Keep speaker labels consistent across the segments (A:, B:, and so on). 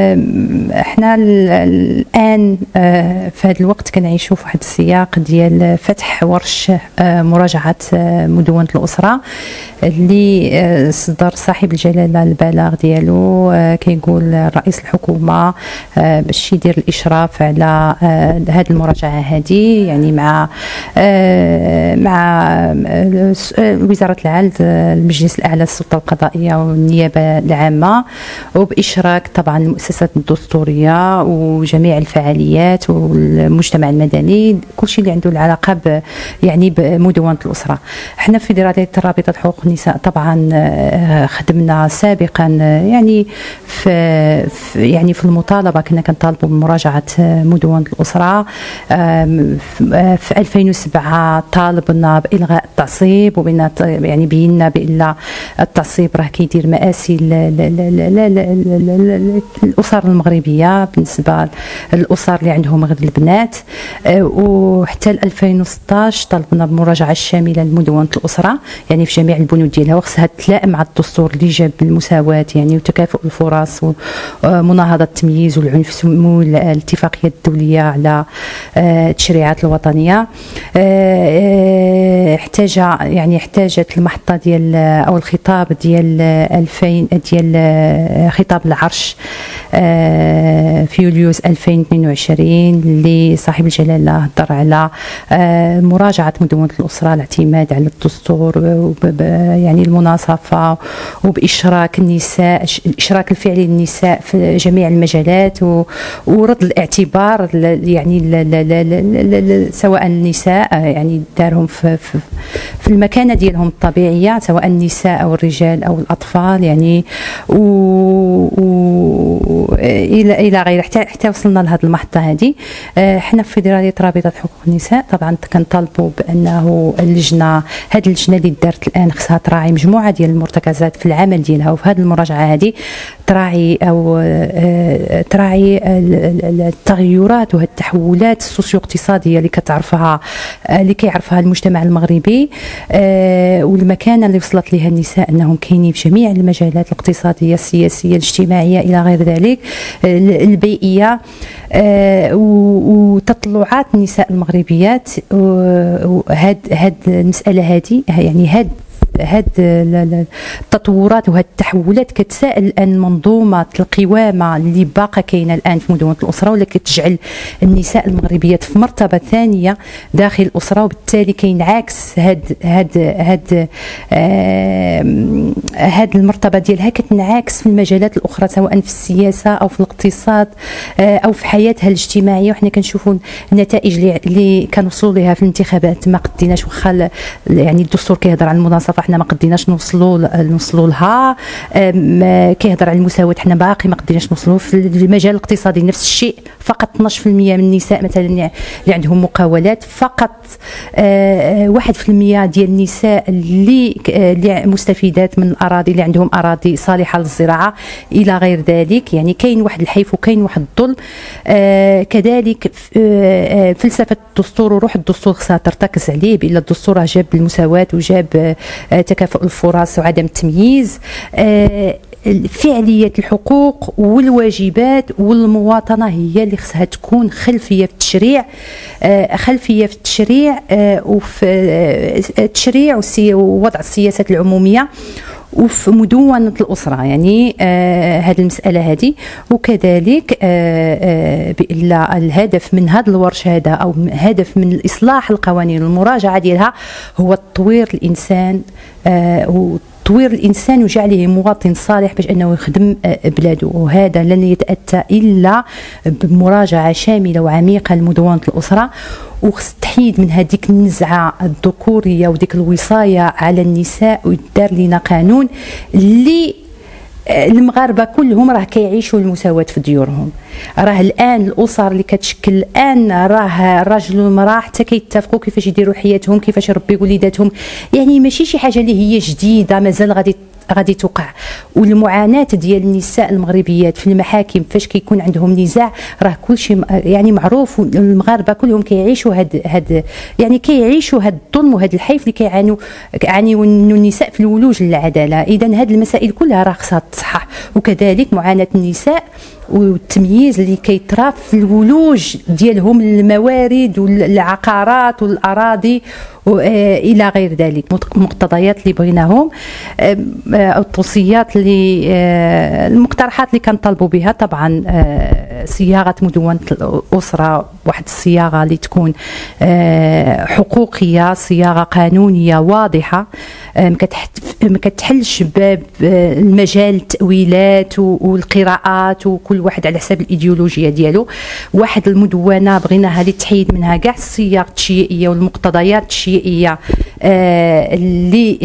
A: احنا الان في هذا الوقت كنعيشوا في واحد السياق ديال فتح ورش مراجعه مدونه الاسره اللي صدر صاحب الجلاله البلاغ ديالو. كيقول رئيس الحكومه باش يدير الاشراف على هذه المراجعه هذه، يعني مع وزاره العدل، المجلس الاعلى للسلطه القضائيه والنيابه العامه، وباشراك طبعا المؤسسات الدستوريه وجميع الفعاليات والمجتمع المدني، كل شيء اللي عنده العلاقه يعني بمدونه الاسره. احنا في فيدراليه رابطه حقوق النساء طبعا خدمنا سابقا يعني في المطالبه، كنا كنطالبوا بمراجعه مدونه الاسره. في 2007 طالبنا بالغاء التعصيب، يعني بينا بان التعصيب راه كيدير مآسي الاسر المغربيه بالنسبه للاسر اللي عندهم غير البنات. وحتى 2016 طلبنا بمراجعه شامله لمدونه الاسره، يعني في جميع البنود ديالها، وخصها تلائم مع الدستور اللي جاب المساواه يعني وتكافؤ الفرص ومناهضه التمييز والعنف والاتفاقيه الدوليه على التشريعات الوطنيه. احتاجت المحطه ديال او الخطاب ديال 2000 ديال خطاب العرش في يوليوز 2022 اللي صاحب الجلاله هضر على مراجعه مدونه الاسره، الاعتماد على الدستور، يعني المناصفه وباشراك النساء، الاشراك الفعلي للنساء في جميع المجالات، ورد الاعتبار يعني سواء النساء يعني دارهم في المكانه ديالهم الطبيعيه، سواء النساء او الرجال او الاطفال، يعني الى غيره، حتى وصلنا لهذه المحطه هذه. حنا في فيدراليه رابطه حقوق النساء طبعا كنطالبوا بانه هذه اللجنه اللي دارت الان خصها تراعي مجموعه ديال المرتكزات في العمل ديالها، وفي هذه المراجعه هذه تراعي التغيرات وهذه التحولات السوسيو اقتصاديه اللي كيعرفها المجتمع المغربي، والمكانه اللي وصلت لها النساء انهم كاينين في جميع المجالات الاقتصاديه السياسيه الاجتماعيه الى غير ذلك، البيئيه، وتطلعات النساء المغربيات. هاد المساله هذه يعني هاد التطورات وهاد التحولات كتسائل الان منظومه القوامه اللي باقا كاينه الان في مدونه الاسره، ولا كتجعل النساء المغربيات في مرتبه ثانيه داخل الاسره، وبالتالي كينعكس هاد المرتبه ديالها كتنعكس في المجالات الاخرى، سواء في السياسه او في الاقتصاد او في حياتها الاجتماعيه. وحنا كنشوفوا النتائج اللي كنوصلوا لها في الانتخابات ما قديناش، واخا يعني الدستور كيهضر عن المناصفه حنا ما قديناش نوصلوا لها، كيهضر على المساواه حنا باقي ما قديناش نوصلوا. في المجال الاقتصادي نفس الشيء، فقط 12% من النساء مثلا اللي عندهم مقاولات، فقط 1% ديال النساء اللي مستفيدات من الاراضي، اللي عندهم اراضي صالحه للزراعه الى غير ذلك. يعني كاين واحد الحيف وكاين واحد الظلم. كذلك فلسفه الدستور وروح الدستور خصها ترتكز عليه، بان الدستور جاب المساواه وجاب تكافؤ الفرص وعدم التمييز. فعلية الحقوق والواجبات والمواطنة هي اللي خصها تكون خلفية في التشريع، وفي التشريع ووضع السياسات العمومية وفي مدونة الأسرة، يعني هذه المسألة هذه. وكذلك بإلا الهدف من هذا الورش هذا أو هدف من الإصلاح القوانين والمراجعة ديالها هو تطوير الإنسان، تطوير الانسان وجعله مواطن صالح باش انه يخدم بلاده، وهذا لن يتاتى الا بمراجعه شامله وعميقه لمدونه الاسره، وخص تحيد من هذيك النزعه الذكوريه وديك الوصايه على النساء، ويدار لنا قانون اللي المغاربه كلهم راه كيعيشوا المساواه في ديورهم. راه الان الاسر اللي كتشكل الان راه الراجل والمراه حتى كيتفقوا كيفاش يديروا حياتهم، كيفاش يربيوا وليداتهم، يعني ماشي شي حاجه اللي هي جديده مازال غادي توقع. والمعاناه ديال النساء المغربيات في المحاكم فاش كيكون عندهم نزاع راه كلشي يعني معروف، المغاربه كلهم كيعيشوا يعني كيعيشوا هاد الظلم وهاد الحيف اللي كيعانيوا النساء في الولوج للعداله. اذا هاد المسائل كلها راه خصها تصحح. وكذلك معاناه النساء والتمييز اللي كيطرا في الولوج ديالهم للموارد والعقارات والاراضي والى غير ذلك. المقتضيات اللي بغيناهم او التوصيات اللي المقترحات اللي كنطالبوا بها طبعا صياغه مدونه الاسره، واحد الصياغه اللي تكون حقوقيه، صياغه قانونيه واضحه، ما كتحلش باب المجال التاويلات والقراءات وكل واحد على حساب الايديولوجيه ديالو. واحد المدونه بغيناها اللي تحيد منها كاع الصياغ التشييعيه والمقتضيات التشييعيه اللي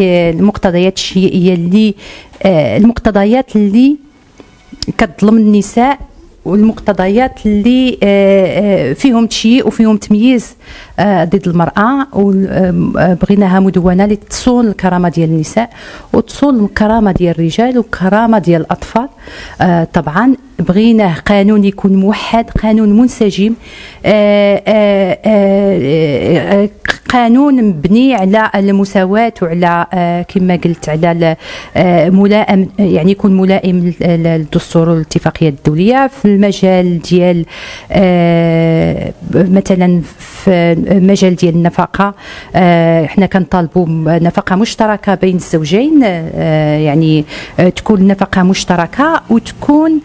A: المقتضيات اللي كتظلم النساء، والمقتضيات اللي فيهم تشييع وفيهم تمييز ضد المرأة. وبغيناها مدونة اللي تصون الكرامة ديال النساء وتصون الكرامة ديال الرجال والكرامة ديال الأطفال. طبعا بغيناه قانون يكون موحد، قانون منسجم، قانون مبني على المساواة وعلى كما قلت على ملائم، يعني يكون ملائم للدستور والاتفاقية الدولية. في المجال ديال مثلا في المجال ديال النفقة، احنا كنطالبوا نفقة مشتركة بين الزوجين، يعني تكون النفقة مشتركة وتكون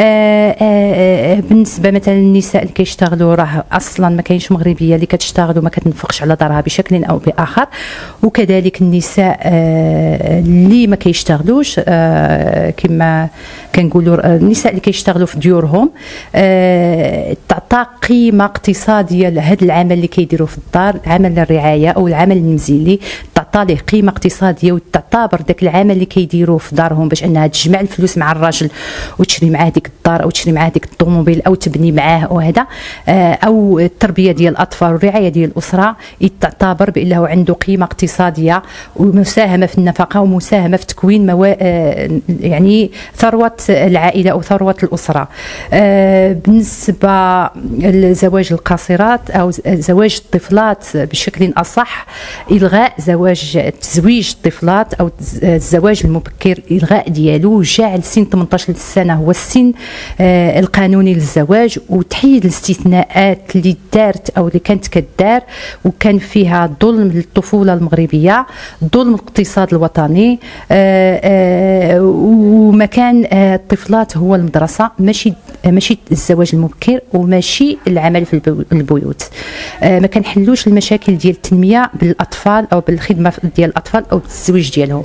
A: بالنسبة مثلا النساء اللي كيشتغلوا، راه اصلا ما كاينش مغربية اللي كتشتغل وما كتنفقش على دارها بشكل او باخر، وكذلك النساء اللي ما كيشتغلوش كما كنقولوا النساء اللي كيشتغلوا في ديورهم تعطى قيمه اقتصاديه لهذا العمل اللي كيديروا في الدار، عمل الرعايه او العمل المنزلي، تعطى له قيمه اقتصاديه وتعتبر ذاك العمل اللي كيديروه في دارهم باش انها تجمع الفلوس مع الراجل وتشري معاه ديك الدار او تشري معاه ديك الطوموبيل او تبني معاه وهذا، او التربيه ديال الاطفال والرعايه ديال الاسره، تعتبر بانه عنده قيمه اقتصاديه ومساهمه في النفقه ومساهمه في تكوين يعني ثروه العائله او ثروه الاسره. بالنسبه لزواج القاصرات او زواج الطفلات بشكل اصح، الغاء تزويج الطفلات او الزواج المبكر، الغاء ديالو، جعل سن 18 سنه هو السن القانوني للزواج، وتحيد الاستثناءات اللي دارت او اللي كانت كدار وكان فيها ظلم للطفوله المغربيه، ظلم الاقتصاد الوطني، ومكان الطفلات هو المدرسه، ماشي الزواج المبكر وماشي العمل في البيوت. ما كنحلوش المشاكل ديال التنميه بالاطفال او بالخدمه ديال الاطفال او بالتزويج ديالهم.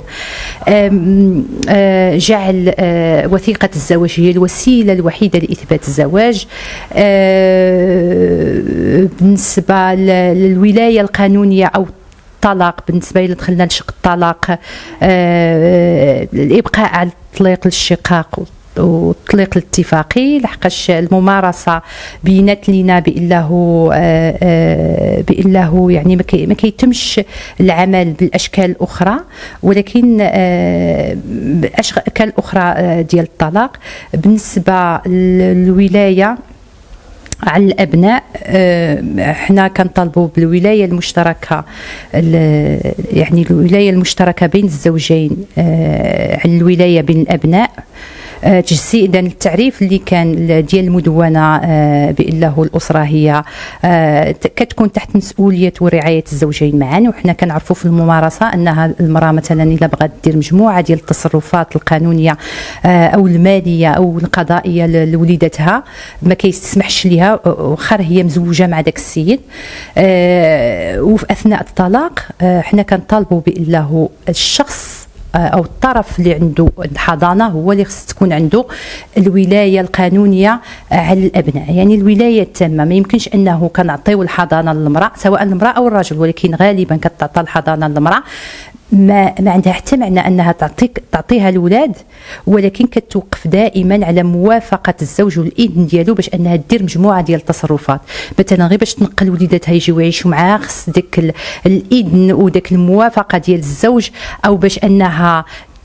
A: جعل وثيقه الزواج هي الوسيله الوحيده لاثبات الزواج. بالنسبه للولايه القانونيه او الطلاق، بالنسبه الى دخلنا لشق الطلاق، الابقاء على التطليق للشقاق والتطليق الاتفاقي، لحقاش الممارسه بينات لينا بانه يعني ما كيتمش العمل بالاشكال الاخرى، ولكن اشكال اخرى ديال الطلاق. بالنسبه للولايه على الابناء، احنا كنطالبوا بالولايه المشتركه، يعني الولايه المشتركه بين الزوجين على الولايه بين الابناء، تجسيدا التعريف اللي كان ديال المدونه بانه الاسره هي كتكون تحت مسؤوليه ورعايه الزوجين معا. وحنا كنعرفوا في الممارسه انها المراه مثلا الا بغات دير مجموعه ديال التصرفات القانونيه او الماليه او القضائيه لوليدتها ما كيسمحش ليها واخا هي مزوجه مع داك السيد. وفي اثناء الطلاق حنا كنطالبوا بانه الشخص او الطرف اللي عنده الحضانه هو اللي خص تكون عنده الولايه القانونيه على الابناء، يعني الولايه التامه. ما يمكنش انه كنعطيو الحضانه للمراه سواء المراه او الرجل، ولكن غالبا كتعطى الحضانه للمراه، ما عندها حتى معنى انها تعطيها الاولاد، ولكن كتوقف دائما على موافقه الزوج والاذن ديالو باش انها دير مجموعه ديال التصرفات. مثلا غير باش تنقل وليداتها يجيو يعيشوا معاها خص داك الاذن وداك الموافقه ديال الزوج، او باش انها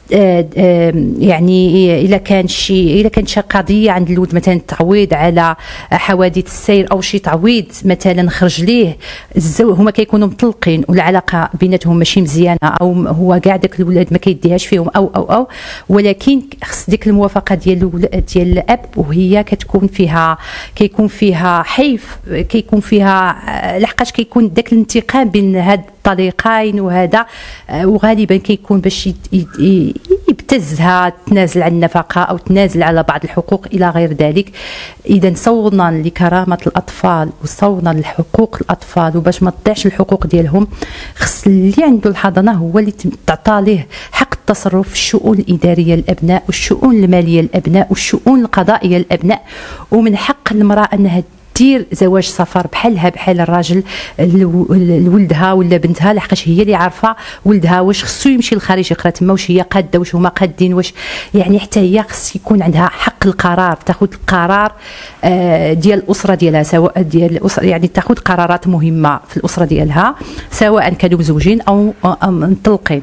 A: يعني الا كانت شي قضيه عند الولد مثلا تعويض على حوادث السير او شي تعويض مثلا خرج ليه هما كيكونوا مطلقين والعلاقه بيناتهم ماشي مزيانه او هو كاع داك الولاد ما كيديهاش فيهم او ولكن خص ديك الموافقه ديال الاب، وهي كيكون فيها حيف، كيكون فيها لحقاش كيكون داك الانتقام بين هاد الطليقين وهذا، وغالبا كيكون باش يبتزها، تنازل عن النفقه او تنازل على بعض الحقوق الى غير ذلك. اذا صونا لكرامه الاطفال وصونا لحقوق الاطفال وباش ما تضيعش الحقوق ديالهم، خص اللي عنده الحضانه هو اللي تعطى ليه حق التصرف في الشؤون الاداريه للابناء والشؤون الماليه للابناء والشؤون القضائيه للابناء. ومن حق المراه انها دير زواج سفر بحال الراجل لولدها ولا بنتها، لحقاش هي اللي عارفه ولدها واش خصو يمشي للخارج يقرا تما، واش هي قاده، واش هما قادين، واش يعني حتى هي خص يكون عندها حق القرار، تاخذ القرار ديال الاسره ديالها، سواء ديال الاسره يعني تاخذ قرارات مهمه في الاسره ديالها سواء كانوا مزوجين او مطلقين.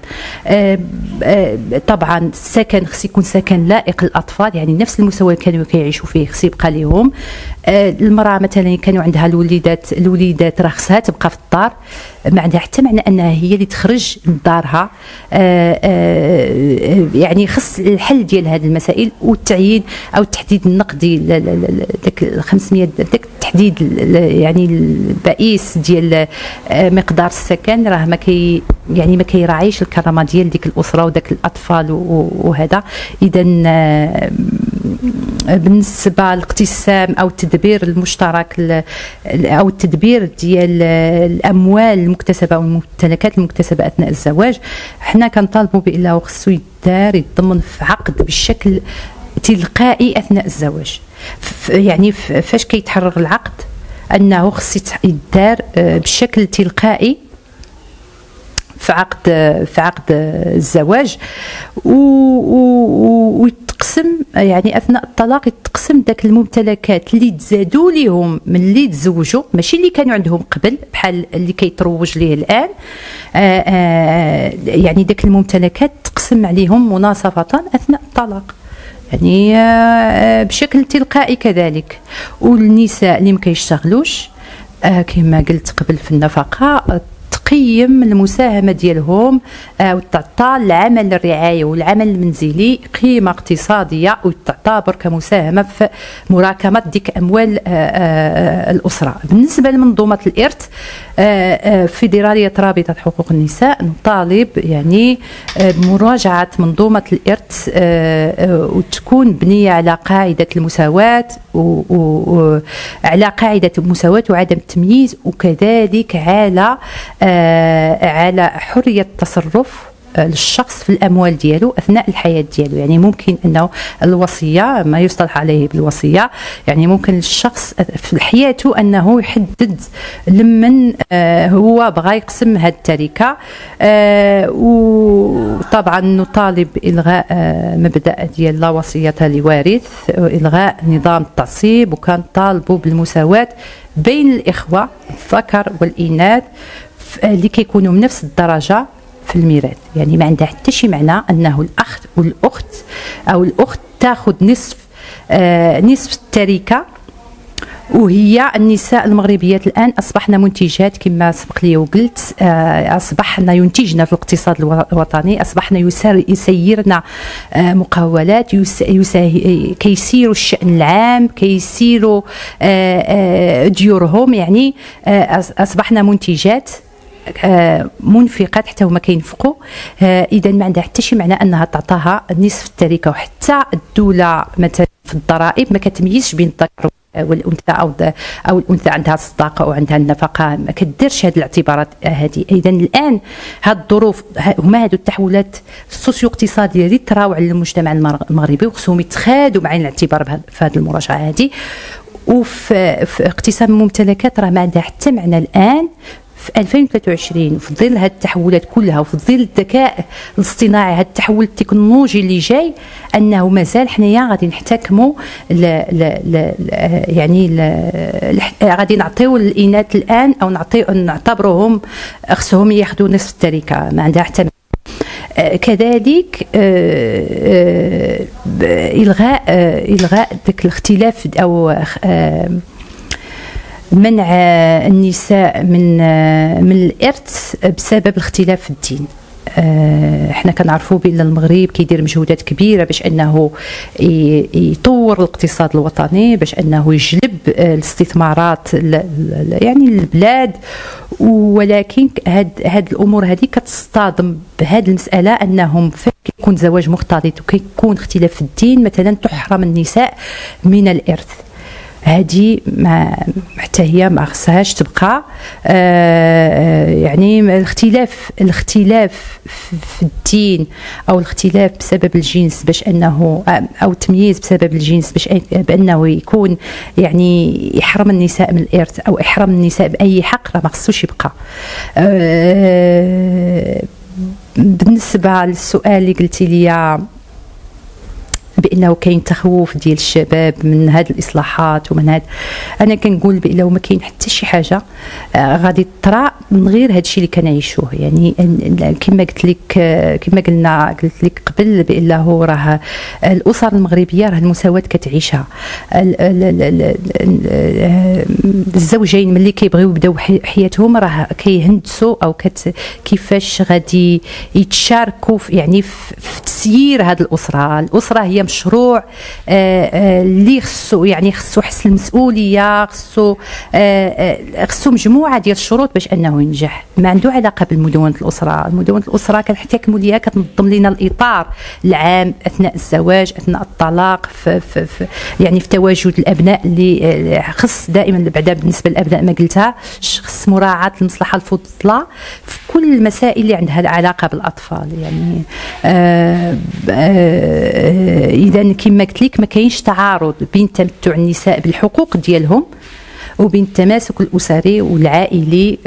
A: طبعا السكن خص يكون سكن لائق للاطفال، يعني نفس المستوى اللي كانوا كيعيشوا فيه خص يبقى لهم. المراه مثلا كانوا عندها الوليدات راه خصها تبقى في الدار، ما عندها حتى معنى انها هي اللي تخرج من دارها. يعني خص الحل ديال هذه المسائل والتعيين او التحديد النقدي داك 500 داك التحديد يعني البئيس ديال مقدار السكن راه ما كيراعيش الكرامه ديال ديك الاسره وداك الاطفال وهذا. اذا بالنسبه للاقتسام او التدبير المشترك او التدبير ديال الاموال المكتسبه او الممتلكات المكتسبه اثناء الزواج، حنا كنطالبوا بانه خصو يتضمن في عقد بشكل تلقائي اثناء الزواج. يعني فاش كيتحرر العقد انه خص يدار بشكل تلقائي في عقد الزواج، ويتقسم يعني اثناء الطلاق يتقسم داك الممتلكات اللي تزادوا ليهم من اللي تزوجوا، ماشي اللي كانوا عندهم قبل بحال اللي كيتروج ليه الان. يعني داك الممتلكات تقسم عليهم مناصفه اثناء الطلاق، يعني بشكل تلقائي كذلك. والنساء اللي ما كيشتغلوش كما قلت قبل في النفقه تقيم المساهمه ديالهم وتعطى العمل الرعايه والعمل المنزلي قيمه اقتصاديه وتعتبر كمساهمه في مراكمه ديك اموال الاسره. بالنسبه لمنظومه الارث، فيدراليه رابطه حقوق النساء نطالب يعني بمراجعه منظومه الارث وتكون بنيه على قاعده المساواه وعلى قاعده المساواه وعدم التمييز، وكذلك على حريه التصرف للشخص في الاموال ديالو اثناء الحياه ديالو. يعني ممكن انه الوصيه ما يصطلح عليه بالوصيه، يعني ممكن للشخص في حياته انه يحدد لمن هو بغى يقسم هذه التركه. وطبعا نطالب بالغاء مبدا ديال لا وصيه لوارث والغاء نظام التعصيب، وكنطالبوا بالمساواه بين الاخوه الذكر والاناث اللي كيكونوا من نفس الدرجه في الميراث. يعني ما عندها حتى شي معنى انه الاخ والاخت او الاخت تاخذ نصف التركه. وهي النساء المغربيات الان اصبحنا منتجات كما سبق لي وقلت، اصبحنا ينتجنا في الاقتصاد الوطني، اصبحنا يسيرنا مقاولات، كيسيروا الشأن العام، كيسيروا ديورهم، يعني اصبحنا منتجات منفقات حتى هما كينفقوا. اذا ما عندها حتى شي معنى انها تعطاها نصف التركه. وحتى الدوله مثلا في الضرائب ما كتميزش بين الذكر والانثى او الانثى عندها الصداقه او عندها النفقه، ما كديرش هذه الاعتبارات هذه. اذا الان هذه الظروف هما هذو التحولات السوسيو اقتصاديه اللي تراوع للمجتمع المغربي وخصهم يتخادوا بعين الاعتبار في هذه المراجعه هذه. وفي اقتسام الممتلكات راه ما عندها حتى معنى الان في 2023 وفي ظل هذه التحولات كلها وفي ظل الذكاء الاصطناعي، هذا التحول التكنولوجي اللي جاي، انه مازال حنايا غادي نحتكموا غادي نعطيو الاناث الان او نعتبروهم خصهم ياخذوا نصف التركه، ما عندها حتى كذلك الغاء ذاك الاختلاف او منع النساء من الارث بسبب الاختلاف في الدين. احنا كنعرفوا بان المغرب كيدير مجهودات كبيره باش انه يطور الاقتصاد الوطني، باش انه يجلب الاستثمارات يعني البلاد، ولكن هاد الامور هذه كتصطدم بهذه المساله انهم كيكون زواج مختلط وكيكون اختلاف في الدين مثلا تحرم النساء من الارث. هذه حتى هي ما خصهاش تبقى. يعني الاختلاف في الدين او الاختلاف بسبب الجنس باش انه او التمييز بسبب الجنس باش بانه يكون يعني يحرم النساء من الارث او يحرم النساء باي حق، راه ما خصوش يبقى. بالنسبه للسؤال اللي قلتي لي بانه كاين تخوف ديال الشباب من هذه الاصلاحات ومن هذا، انا كنقول بانه ما كاين حتى شي حاجه غادي تطرا من غير هذا الشيء اللي كنعيشوه. يعني كما قلت لك قبل بانه راه الاسر المغربيه راه المساواه كتعيشها. الزوجين ملي كيبغيو يبداو حياتهم راه كيهندسوا او كيفاش غادي يتشاركوا يعني في تسيير هذه الاسره هي مشروع اللي خصو حس المسؤوليه، خصو مجموعه ديال الشروط باش انه ينجح. ما عنده علاقه بالمدونه الاسره. مدونه الاسره كنحتكموا ليها، كتنظم لنا الاطار العام اثناء الزواج، اثناء الطلاق، في يعني في تواجد الابناء اللي خص دائما بعدا بالنسبه للابناء ما قلتها خص مراعاه المصلحه الفضلى في كل المسائل اللي عندها علاقه بالاطفال. يعني اذا كما قلت لك ما كاينش تعارض بين تمتع النساء بالحقوق ديالهم وبين التماسك الاسري والعائلي،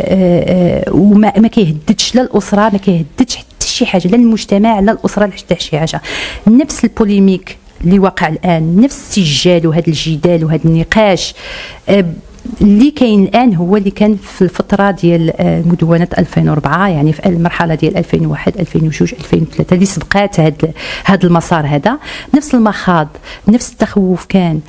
A: وما كيهددش لا الاسره، ما كيهددش حتى شي حاجه، لا المجتمع لا الاسره لا حتى شي حاجه. نفس البوليميك اللي واقع الان، نفس السجال وهذا الجدال وهذا النقاش اللي كاين الان هو اللي كان في الفتره ديال مدونه 2004، يعني في المرحله ديال 2001 2002 2003 اللي سبقات هذا المسار هذا. نفس المخاض، نفس التخوف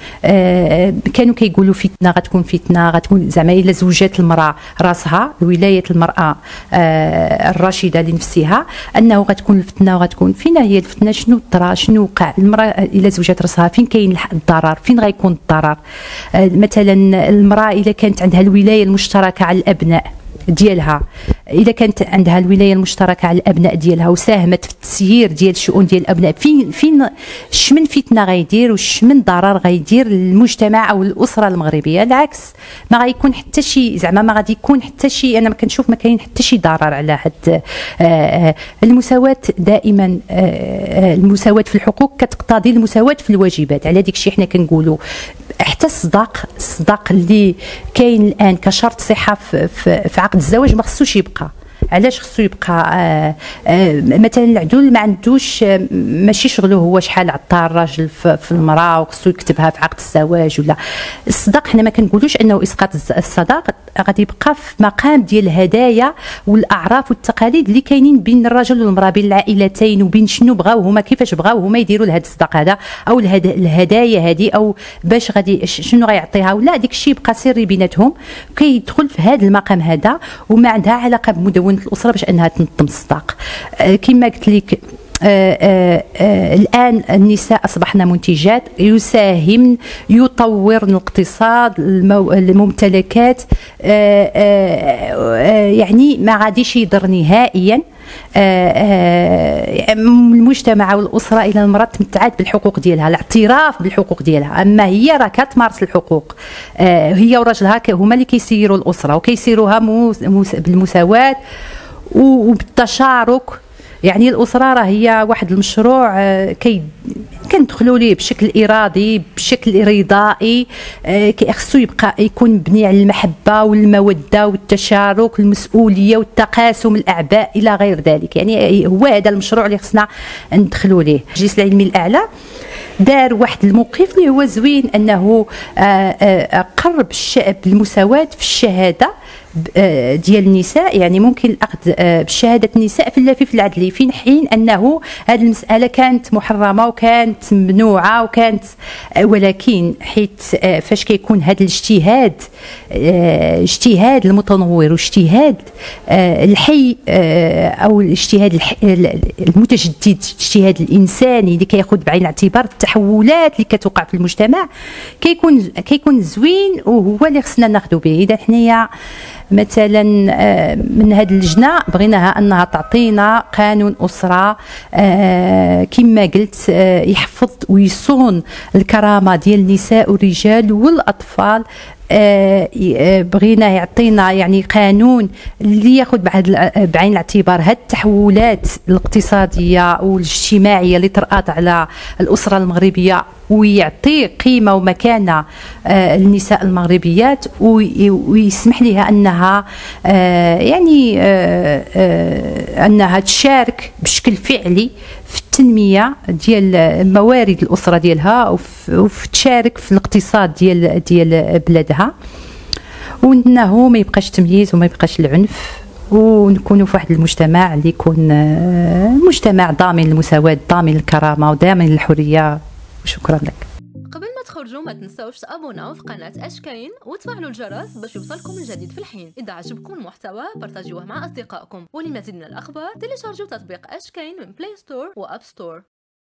A: كانوا كيقولوا فتنه، غتكون زعما الا زوجات المراه راسها، ولايه المراه الراشده لنفسها، انه غتكون الفتنه وغتكون فين هي الفتنه، شنو طرا، شنو وقع. المراه الا زوجات راسها فين كاين الضرر، فين غيكون الضرر. مثلا المراه اذا كانت عندها الولايه المشتركه على الابناء ديالها، اذا كانت عندها الولايه المشتركه على الابناء ديالها وساهمت في التسيير ديال الشؤون ديال الابناء، فين شمن فتنه غيدير وشمن ضرر غيدير للمجتمع او الاسره المغربيه. العكس، ما غيكون حتى شي، زعما ما غادي يكون حتى شي، انا ما كنشوف ما كاين حتى شي ضرر على هاد المساواه. دائما المساواه في الحقوق كتقتضي المساواه في الواجبات. على ديك الشيء حنا كنقولوا حتى الصداق اللي كاين الان كشرط صحه في عقد الزواج ما خصوش يبقى. علاش خصو يبقى؟ مثلا العدول ما عندوش، ماشي شغله هو شحال عطى الراجل في المراه وخصو يكتبها في عقد الزواج ولا الصداق. حنا ما كنقولوش انه اسقاط الصداق، غادي يبقى في مقام ديال الهدايا والاعراف والتقاليد اللي كاينين بين الرجل والمراه، بين العائلتين، وبين شنو بغاو هما، كيفاش بغاو هما يديروا لهذا الصداق هذا او الهدايا هذه، او باش غادي شنو غيعطيها ولا ديك الشيء يبقى سري بيناتهم. كيدخل في هذا المقام هذا وما عندها علاقه بمدونه الاسره باش انها تنظم الصداق. كما قلت لك الآن النساء أصبحن منتجات، يساهم، يطور الاقتصاد، الممتلكات، يعني ما غاديش يضر نهائيا المجتمع والأسرة إلى المرأة تمتعت بالحقوق ديالها، الاعتراف بالحقوق ديالها. أما هي راه كتمارس الحقوق، هي وراجلها هما اللي كيسيروا الأسرة وكيسيروها بالمساواة وبالتشارك. يعني الأسرة راه هي واحد المشروع كندخلوا ليه بشكل إرادي، بشكل رضائي، خصو يبقى يكون مبني على المحبة والمودة والتشارك، المسؤولية والتقاسم الأعباء إلى غير ذلك. يعني هو هذا المشروع اللي خصنا ندخلوا ليه. المجلس العلمي الأعلى دار واحد الموقف اللي هو زوين، أنه قرب الشعب المساواة في الشهادة ديال النساء، يعني ممكن الاخذ بشهاده النساء في اللفيف العدلي، في حين انه هذه المساله كانت محرمه وكانت ممنوعه وكانت، ولكن حيت فاش كيكون هذا الاجتهاد اجتهاد المتنور واجتهاد الحي او الاجتهاد المتجدد، الاجتهاد الانساني اللي كياخذ بعين الاعتبار التحولات اللي كتوقع في المجتمع، كيكون زوين وهو اللي خصنا ناخذ به. اذا حنايا مثلا من هذه اللجنه بغيناها انها تعطينا قانون اسره كما قلت يحفظ ويصون الكرامه ديال النساء والرجال والاطفال. بغينا يعطينا يعني قانون اللي ياخذ بعين الاعتبار هاد التحولات الاقتصاديه والاجتماعيه اللي طرات على الاسره المغربيه، ويعطي قيمه ومكانه للنساء المغربيات، ويسمح لها انها يعني انها تشارك بشكل فعلي في التنميه ديال موارد الاسره ديالها وتشارك في الاقتصاد ديال بلادها، وانه ما يبقاش تمييز وما يبقاش العنف، ونكونوا في واحد المجتمع اللي يكون مجتمع ضامن للمساواه، ضامن للكرامه وضامن للحريه. وشكرا لك.
B: قبل ما تخرجوا ما تنساوش تابوناو في قناة اشكاين وتفعلوا الجرس باش يوصلكم الجديد في الحين. اذا عجبكم المحتوى بارطاجيوه مع اصدقائكم، ولمزيد من الاخبار تيليشارجوا تطبيق اشكاين من بلاي ستور واب ستور.